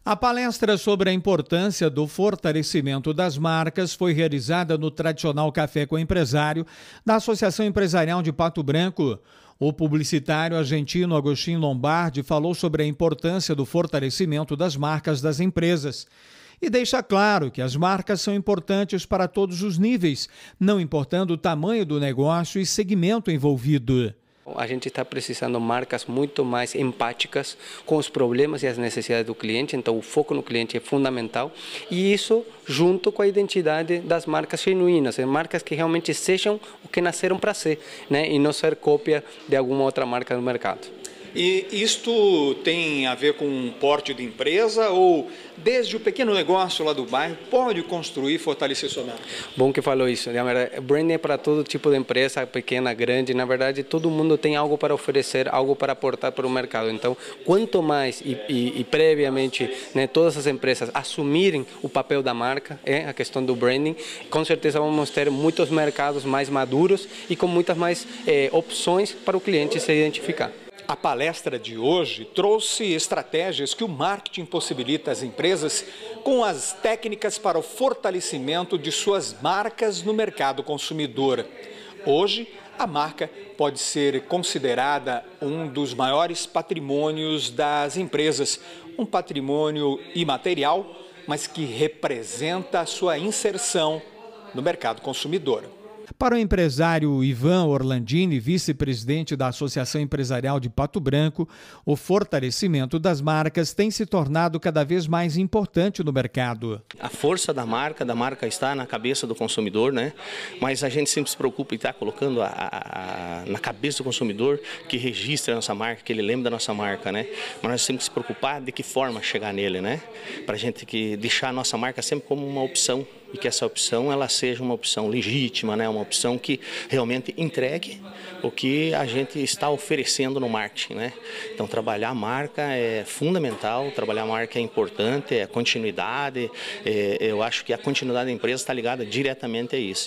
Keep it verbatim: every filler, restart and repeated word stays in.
A palestra sobre a importância do fortalecimento das marcas foi realizada no tradicional Café com Empresário da Associação Empresarial de Pato Branco. O publicitário argentino Agostinho Lombardi falou sobre a importância do fortalecimento das marcas das empresas e deixa claro que as marcas são importantes para todos os níveis, não importando o tamanho do negócio e segmento envolvido. A gente está precisando de marcas muito mais empáticas com os problemas e as necessidades do cliente, então o foco no cliente é fundamental e isso junto com a identidade das marcas genuínas, marcas que realmente sejam o que nasceram para ser, né? E não ser cópia de alguma outra marca do mercado. E isto tem a ver com um porte de empresa ou desde o pequeno negócio lá do bairro pode construir e fortalecer sua marca? Bom que falou isso. Na verdade, branding é para todo tipo de empresa, pequena, grande. Na verdade, todo mundo tem algo para oferecer, algo para aportar para o mercado. Então, quanto mais e, e, e previamente, né, todas as empresas assumirem o papel da marca, é a questão do branding, com certeza vamos ter muitos mercados mais maduros e com muitas mais é, opções para o cliente se identificar. A palestra de hoje trouxe estratégias que o marketing possibilita às empresas com as técnicas para o fortalecimento de suas marcas no mercado consumidor. Hoje, a marca pode ser considerada um dos maiores patrimônios das empresas, um patrimônio imaterial, mas que representa a sua inserção no mercado consumidor. Para o empresário Ivan Orlandini, vice-presidente da Associação Empresarial de Pato Branco, o fortalecimento das marcas tem se tornado cada vez mais importante no mercado. A força da marca, da marca está na cabeça do consumidor, né? Mas a gente sempre se preocupa em estar colocando a, a, a, na cabeça do consumidor que registre a nossa marca, que ele lembre da nossa marca, né? Mas nós temos que se preocupar de que forma chegar nele, né? Para a gente que deixar a nossa marca sempre como uma opção e que essa opção ela seja uma opção legítima, né? Uma opção que realmente entregue o que a gente está oferecendo no marketing, né? Então trabalhar a marca é fundamental, trabalhar a marca é importante, é continuidade, é, eu acho que a continuidade da empresa está ligada diretamente a isso.